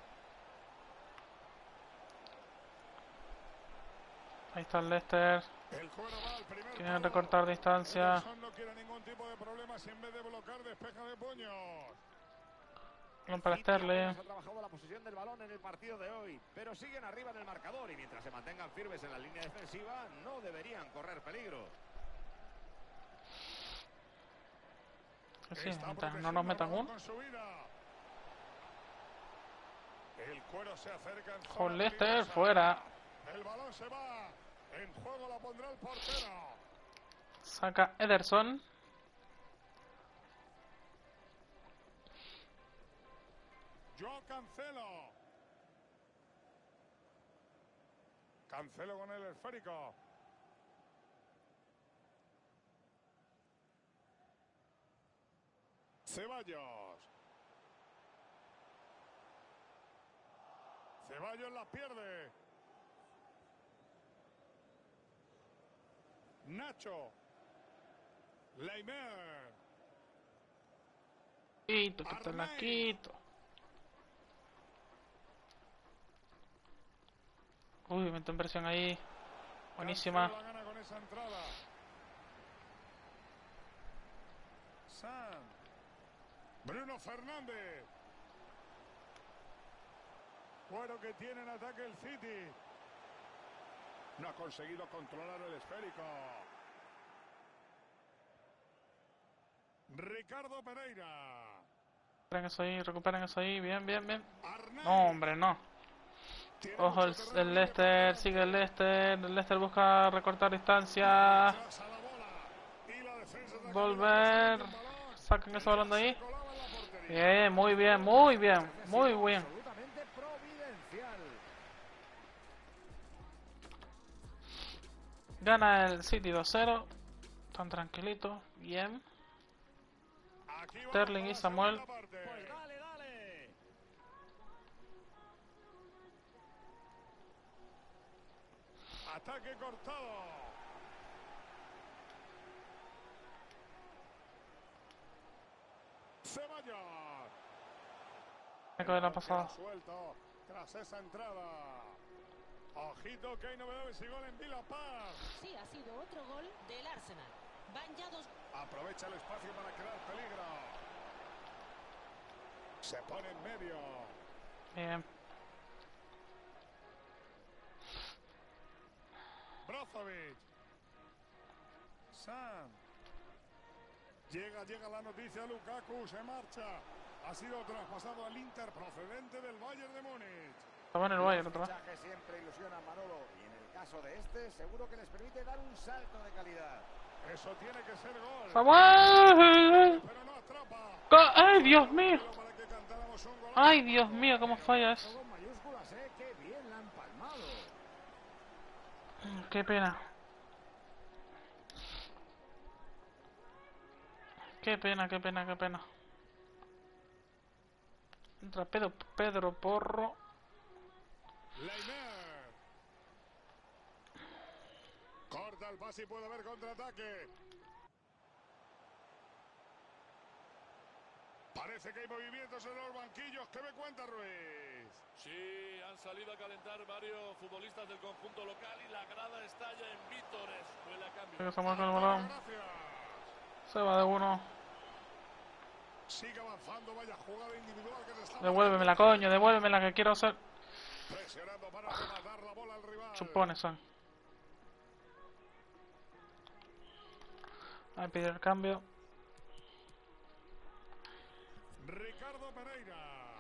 Ahí está el Leicester. El cuero va al primer Quieren palo. recortar distancia. Ederson no quiere ningún tipo de problemas y en vez de bloquear despeja de puños. Balón para City apenas Sterling. ha trabajado la posesión del balón en el partido de hoy, pero siguen arriba en el marcador y mientras se mantengan firmes en la línea defensiva no deberían correr peligro. Sí, Está mientras protegiendo no nos el metan balón uno. con su vida. El cuero se acerca en zona Con Leicester peligrosa. fuera. El balón se va. En juego la pondrá el portero. Saca Ederson. Yo Cancelo. Cancelo con el esférico. Ceballos. Ceballos la pierde. Nacho. Leimer. Quito, que te la quito. Uy, meto en presión ahí. Buenísima. Cancelo la gana con esa entrada. Sam. Bruno Fernández. Cuero que tiene en ataque el City. No ha conseguido controlar el esférico. Ricardo Pereira. Recuperen eso ahí, recuperen eso ahí. Bien, bien, bien. Arnaiz. No, hombre, no. Tiene Ojo, el, mucho terreno el libre Leicester, para sigue el Leicester. El Leicester busca recortar distancia. Tras a la bola. Y la defensa de Volver. Academy no consigue el balón. saquen ese balón de ahí. Se colaba en la portería. Bien, muy bien, muy bien, muy bien. Absolutamente providencial. Gana el City dos cero. Están tranquilitos, bien. Aquí vamos Sterling con y la Samuel. segunda parte. Pues dale, dale. Ataque cortado. Ceballos. Me quedé la Queda pasada. suelto tras esa entrada. Ojito que hay novedades y gol en Villa Park. Sí, ha sido otro gol del Arsenal. Van ya dos. Aprovecha el espacio para crear peligro. Se pone en medio. Bien. Brozovic. Sam. Llega, llega la noticia. Lukaku se marcha. Ha sido traspasado al Inter procedente del Bayern de Múnich. Estaba en el Bayern otra Los vez. fichajes siempre ilusionan, Manolo. Y en el caso de este, seguro que les permite dar un salto de calidad. Eso tiene que ser gol. ¡Samuel! Pero no atrapa. Go- ¡Ay, Dios mío! Para que cantáramos un golazo. ¡Ay, Dios mío! ¿Cómo falla eso? Todo con mayúsculas, ¿eh? Qué bien la han palmado. Qué pena. Qué pena, qué pena, qué pena. Entra Pedro, Pedro Porro. Leiner. Corta el pase y puede haber contraataque. Parece que hay movimientos en los banquillos. ¿Qué me cuenta Ruiz? Sí, han salido a calentar varios futbolistas del conjunto local y la grada está ya en vítores. Huele a cambio. Sigue Samuel con el balón. Gracias. Se va de uno. Sigue avanzando, vaya jugada individual que se está Devuélvemela, coño, devuélvemela que quiero hacer. presionando para rematar la bola al rival. Chupones son. Ahí pide el cambio. Ricardo Pereira.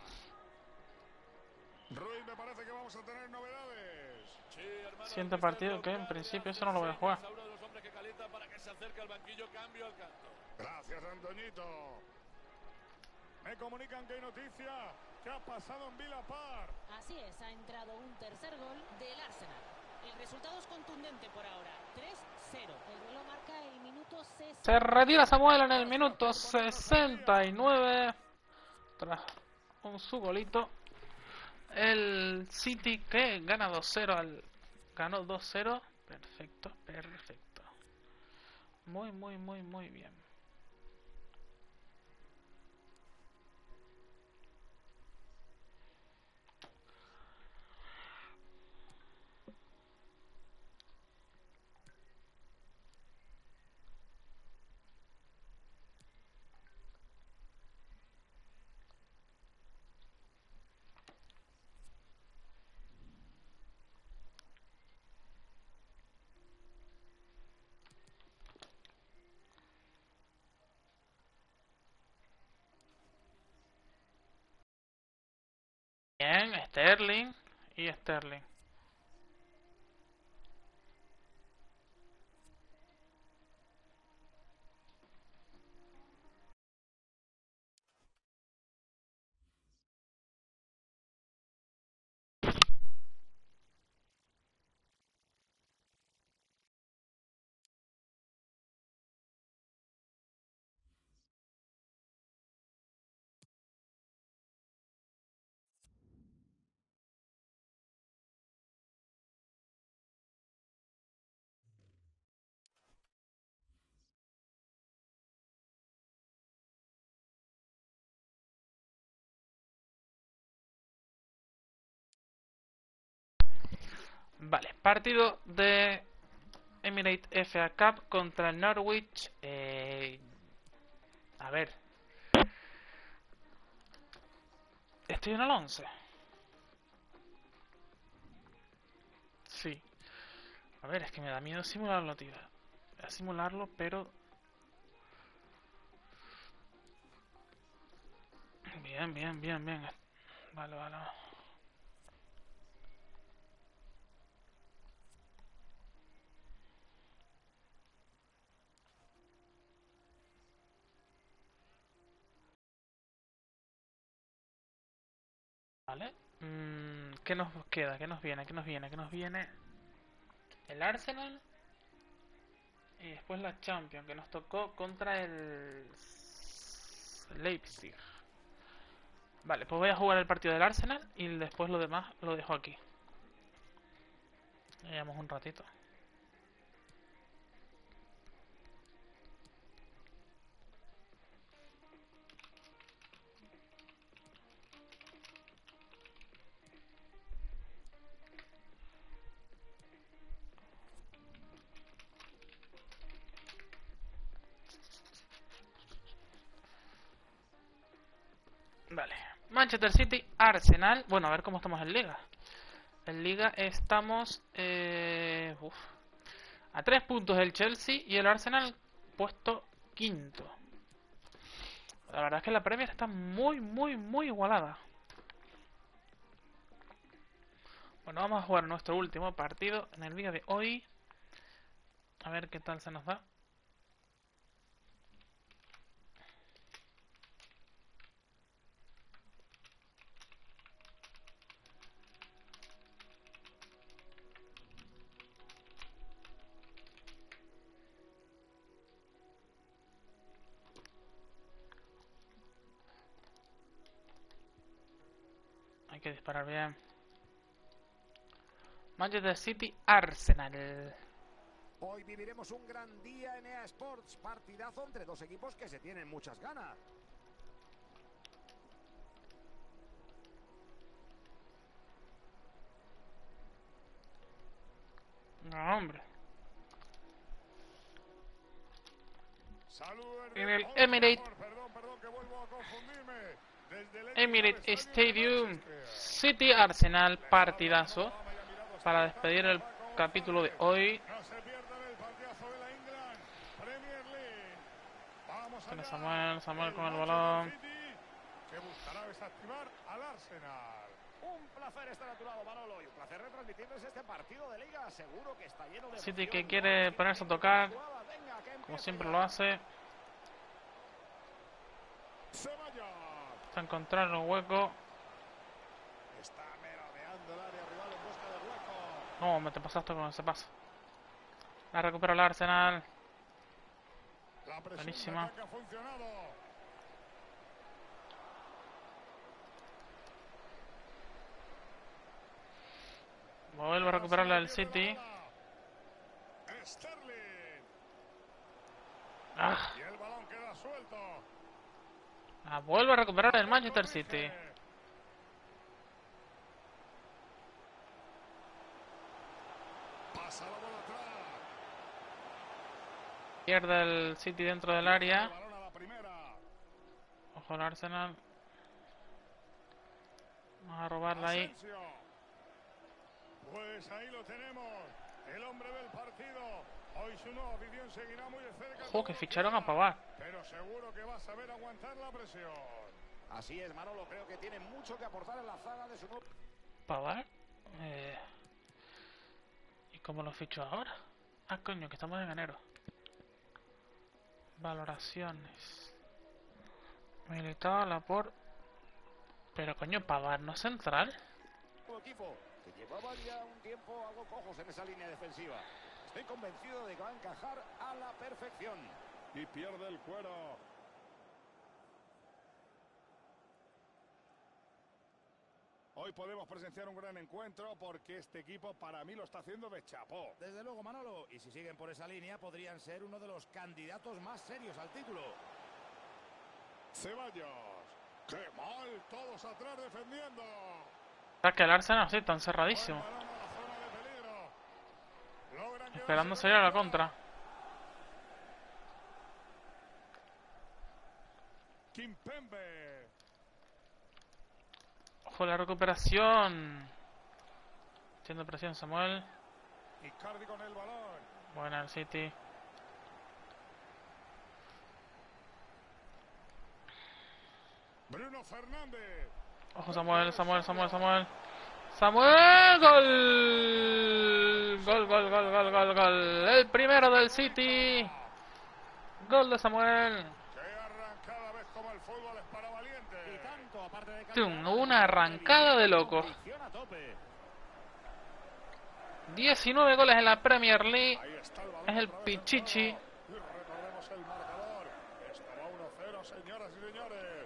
Ruiz, me parece que vamos a tener novedades. Sí, hermano, Siguiente el partido, mister que en Loca principio le eso no lo voy a hace jugar. señas a uno de los hombres que calienta para que se acerque al banquillo, cambio al canto. Gracias, Antoñito. Me comunican que hay noticia. ¿Qué ha pasado en Villa Park? Así es, ha entrado un tercer gol del Arsenal. El resultado es contundente por ahora. tres cero. El reloj marca el minuto sesenta. Se retira Samuel en el minuto sesenta y nueve. Tras un su golito. El City que gana dos cero al... Ganó dos cero. Perfecto, perfecto. Muy, muy, muy, muy bien. Bien, Sterling y Sterling. Vale, partido de Emirates F A Cup contra el Norwich. Eh, a ver. Estoy en el once. Sí. A ver, es que me da miedo simularlo, tío. Voy a simularlo, pero... Bien, bien, bien, bien. Vale, vale. Vale. Mm, ¿Qué nos queda? ¿Qué nos viene? ¿Qué nos viene? ¿Qué nos viene? El Arsenal. Y después la Champions, que nos tocó contra el Leipzig. Vale, pues voy a jugar el partido del Arsenal y después lo demás lo dejo aquí. Llevamos un ratito. Vale, Manchester City, Arsenal. Bueno, a ver cómo estamos en Liga. En Liga estamos eh, uf, a tres puntos del Chelsea y el Arsenal puesto quinto. La verdad es que la Premier está muy, muy, muy igualada. Bueno, vamos a jugar nuestro último partido en el día de hoy. A ver qué tal se nos da. Hay que disparar bien. Manchester City, Arsenal. Hoy viviremos un gran día en E A Sports. Partidazo entre dos equipos que se tienen muchas ganas. No, hombre. Salud En el oh, Emirates perdón, perdón, que vuelvo a confundirme. Desde el Emirates Stadium, Manchester. City Arsenal, partidazo para despedir el capítulo de hoy. No se pierdan el partidazo de la England Premier League. Vamos Tiene allá. Samuel, Samuel con el Manchester balón. City, que buscará desactivar al Arsenal. Un placer estar a tu lado, Manolo, y un placer retransmitirles este partido de Liga. Seguro que está lleno de City emoción. que quiere ponerse a tocar, Venga, que como empiece siempre ya. lo hace. Ceballos. Está encontrando un hueco. Está merodeando el área rival en busca de hueco. No, me te pasaste con ese paso. La recupera el Arsenal. La presión de Buenísima. ataque ha funcionado. Vuelve a recuperarla el City. Sterling. Ah, Y el balón queda suelto. la vuelve a recuperar el Manchester City. Pasa la bola atrás. Pierde el City dentro del El área. balón a la primera. Ojo al Arsenal. Vamos a robarla ahí. Asensio. Pues ahí lo tenemos. El hombre del partido. Hoy su nueva afición seguirá muy de cerca. Ojo, que ficharon a Pavard. Pero seguro que va a saber aguantar la presión. Así es, Manolo, creo que tiene mucho que aportar en la zaga de su nuevo... ¿Pavard? Eh... ¿Y cómo lo ficho ahora? Ah, coño, que estamos en enero. Valoraciones. Militado la por... Pero coño, Pavard no es central. equipo, que llevaba ya un tiempo algo cojos en esa línea defensiva. Estoy convencido de que va a encajar a la perfección. Y pierde el cuero. Hoy podemos presenciar un gran encuentro porque este equipo para mí lo está haciendo de chapó. Desde luego, Manolo, y si siguen por esa línea podrían ser uno de los candidatos más serios al título. Ceballos. ¡Qué mal! Todos atrás defendiendo. O que el Arsenal sí, está encerradísimo. Buen balón a la zona de peligro. Logran quedarse Esperando con salir a la el contra. Kimpembe. Ojo la recuperación. Haciendo presión Samuel. Icardi con el balón. Buena el City. Bruno Fernández. Ojo Samuel, Samuel, Samuel, Samuel. ¡Samuel! ¡Gol! Gol, gol, gol, gol, gol, gol. El primero del City. Gol de Samuel. Que arrancada vez como el fútbol es para Y valientes. tanto ¡Tum! Una arrancada de loco. diecinueve goles en la Premier League. Es el Pichichi. Y recordemos el marcador. Estaba uno cero, señoras y señores.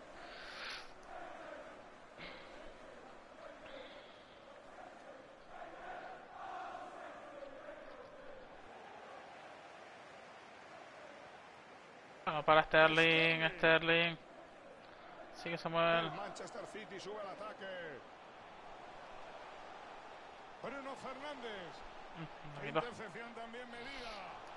Bueno, para Sterling, Sterling. Sigue Samuel. El Manchester City sube al ataque. Bruno Fernández. Mm, Intercepción también medida.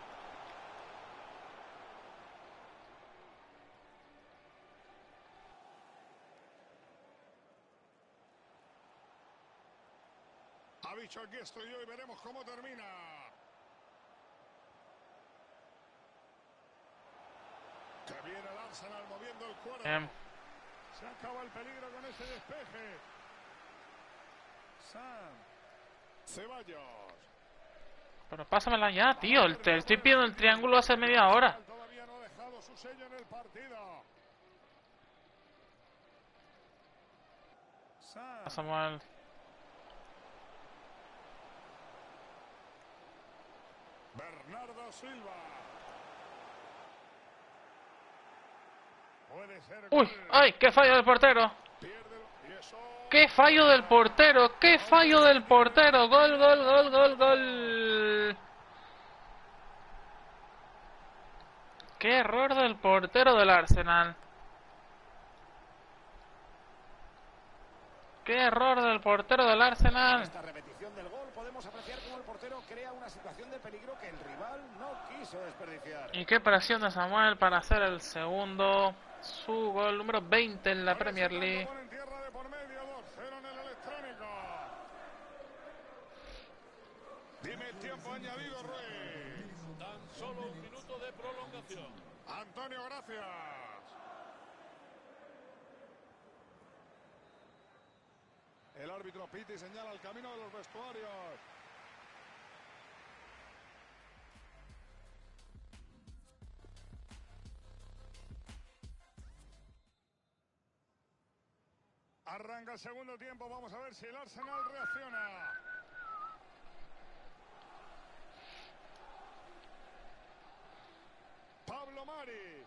Ha dicho aquí estoy yo y veremos cómo termina. Que viene el Arsenal moviendo el cuerpo. Bien. Se acaba el peligro con ese despeje. Sam. Ceballos. Pero pásamela ya, tío. El, te estoy pidiendo el triángulo hace media hora. Todavía no ha dejado su sello en el partido. Sam. Samuel. Bernardo Silva. Puede ser ¡Uy! gol. ¡Ay! ¡Qué fallo del portero! Pierde y eso. ¡Qué fallo del portero! ¡Qué fallo del portero! ¡Gol, gol, gol, gol, gol! ¡Qué error del portero del Arsenal! ¡Qué error del portero del En Arsenal! esta repetición del gol podemos apreciar cómo el portero crea una situación de peligro que el rival no quiso desperdiciar. Y qué presión de Samuel para hacer el segundo. Su gol número veinte en la Premier League. Ponen tierra de por medio, dos cero en el electrónico. Dime el tiempo añadido, Ruiz. Tan solo un minuto de prolongación. Antonio, gracias. El árbitro pita y señala el camino de los vestuarios. Arranca el segundo tiempo, vamos a ver si el Arsenal reacciona. Pablo Mari.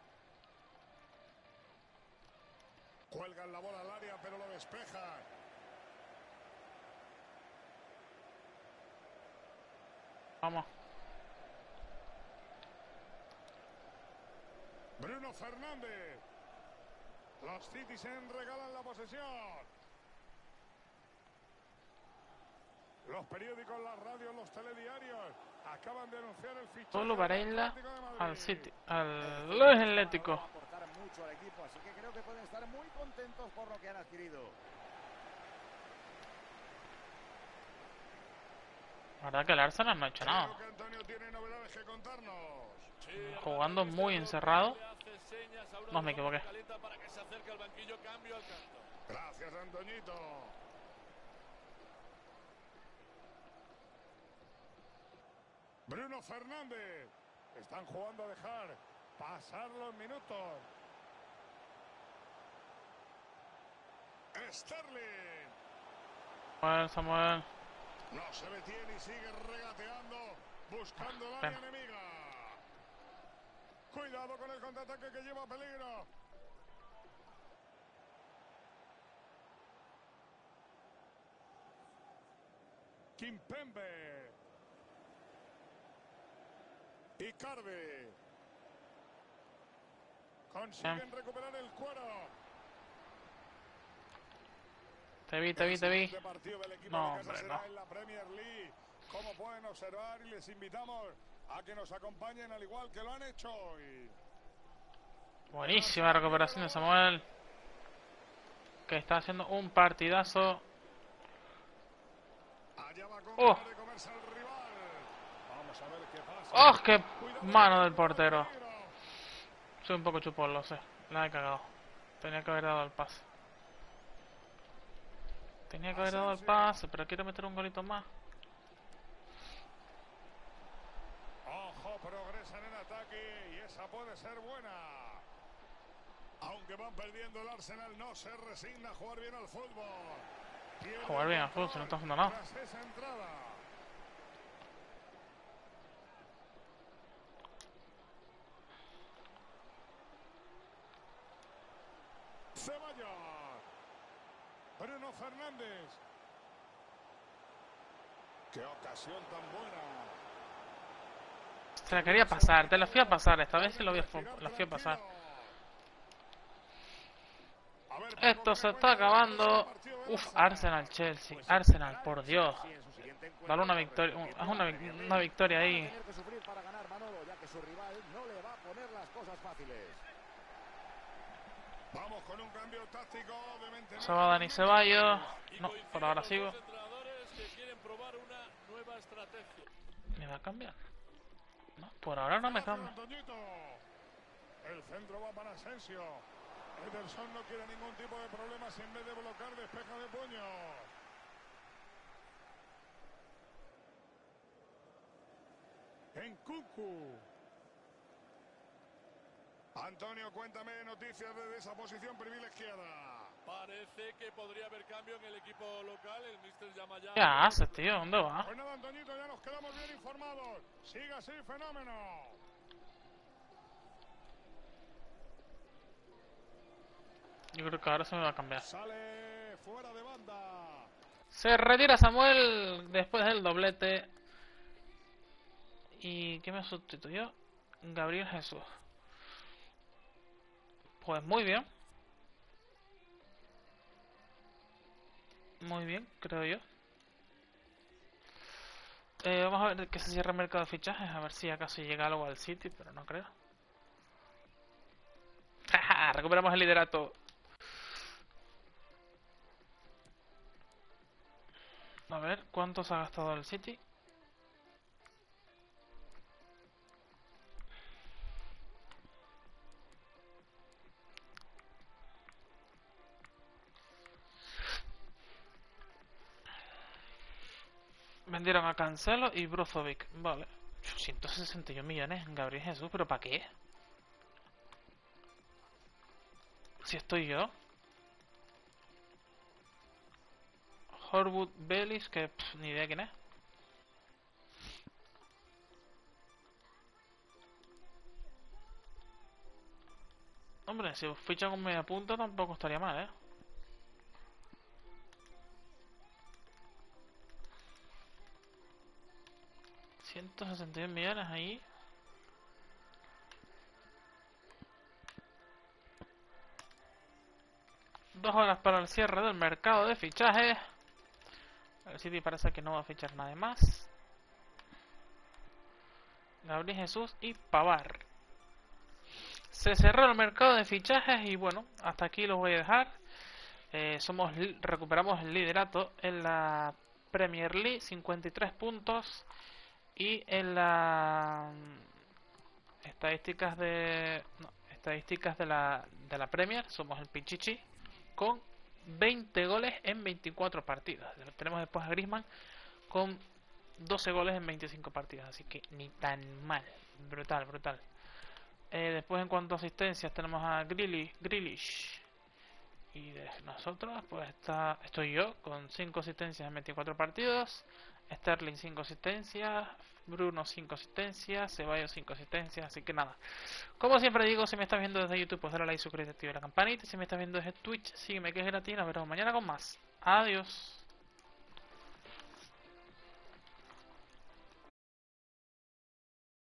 Cuelgan la bola al área, pero lo despeja. Vamos. Bruno Fernández. Los Citizen regalan la posesión. Los periódicos, las radios, los telediarios acaban de anunciar el fichaje. Solo Varela del Atlético de Madrid. al City, al Luis Atlético. Aportar mucho al equipo, así que creo que pueden estar muy contentos por lo que han adquirido. La verdad que el Arsenal no ha hecho nada. Creo que Antonio tiene novedades que contarnos. Sí, Jugando Hernández muy le encerrado. hace señas a uno No, de me los equivoqué. que calienta para que se acerque al banquillo, cambio al canto. Gracias, Antoñito. Bruno Fernández. Están jugando a dejar pasar los minutos. Sterling. Samuel, Samuel. No se detiene y sigue regateando, buscando el área enemiga. Cuidado con el contraataque que lleva peligro. Kimpembe. Icardi. Consiguen recuperar el cuero. Te vi, te vi, te vi. Este partido del equipo No, de casa hombre, será no. en la Premier League. Como pueden observar, y les invitamos a que nos acompañen al igual que lo han hecho hoy. Buenísima recuperación de Samuel. Que está haciendo un partidazo. Allá va con Oh. ganas de comerse al rival. Vamos a ver qué pasa. ¡Oh, qué Cuidado mano con del el portero! peligro. Soy un poco chupón, lo sé. La he cagado. Tenía que haber dado el pase. Tenía que haber dado el pase, pero quiero meter un golito más. Ojo, progresan en ataque y esa puede ser buena. Aunque van perdiendo, el Arsenal no se resigna a jugar bien al fútbol. Tiene Jugar bien al fútbol, si no está haciendo nada. tras esa entrada. Ceballos. Bruno Fernández. Qué ocasión tan buena. Se la quería pasar, te la fui a pasar, esta vez sí lo voy a, la fui a pasar. Esto se está acabando. Uf, Arsenal, Chelsea, Arsenal, por Dios. Dale una victoria, un- haz una, vic- una victoria ahí. Tener que sufrir para ganar Manolo, ya que su rival no le va a poner las cosas fáciles. Vamos con un cambio táctico de mantener- Se va Dani Ceballos. Y No, coinciden por ahora los sigo. dos entrenadores que quieren probar una nueva estrategia. ¿Me va a cambiar? No, por ahora no me cambia. Antoñito. El centro va para Asensio. Ederson no quiere ningún tipo de problemas y en vez de bloquear despeja de puño. En Cucu. Antonio, cuéntame noticias desde esa posición privilegiada. Parece que podría haber cambio en el equipo local. El míster llama ya. ¿Qué haces, tío? ¿Dónde va? Pues nada, Antoñito, ya nos quedamos bien informados. Siga así, fenómeno. Yo creo que ahora se me va a cambiar. Sale fuera de banda. Se retira Samuel después del doblete. ¿Y qué me sustituyó? Gabriel Jesús. Pues muy bien. Muy bien, creo yo. Eh, vamos a ver que se cierra el mercado de fichajes. A ver si acaso llega algo al City, pero no creo. ¡Ja! Recuperamos el liderato. A ver, ¿cuánto se ha gastado el City? Vendieron a Cancelo y Brozovic. Vale. ciento sesenta y un millones en Gabriel Jesús, ¿pero para qué? Si estoy yo. Horwood Bellis, que pff, ni idea quién es. Hombre, si fichan con media punta tampoco estaría mal, ¿eh? ciento sesenta y un millones ahí. Dos horas para el cierre del mercado de fichajes. El City parece que no va a fichar nada más. Gabriel Jesús y Pavar. Se cerró el mercado de fichajes y bueno, hasta aquí lo voy a dejar. Eh, somos recuperamos el liderato en la Premier League, cincuenta y tres puntos, y en la estadísticas de no, estadísticas de la de la Premier somos el Pichichi con veinte goles en veinticuatro partidos. Tenemos después a Griezmann con doce goles en veinticinco partidos, así que ni tan mal. Brutal, brutal. Eh, después en cuanto a asistencias tenemos a Grealish, Grealish. Y de nosotros pues está estoy yo con cinco asistencias en veinticuatro partidos, Sterling cinco asistencias, Bruno cinco asistencias, Ceballos cinco asistencias, así que nada. Como siempre digo, si me estás viendo desde YouTube pues dale like, suscríbete, activa la campanita. Si me estás viendo desde Twitch, sígueme que es gratis. Nos veremos mañana con más. Adiós.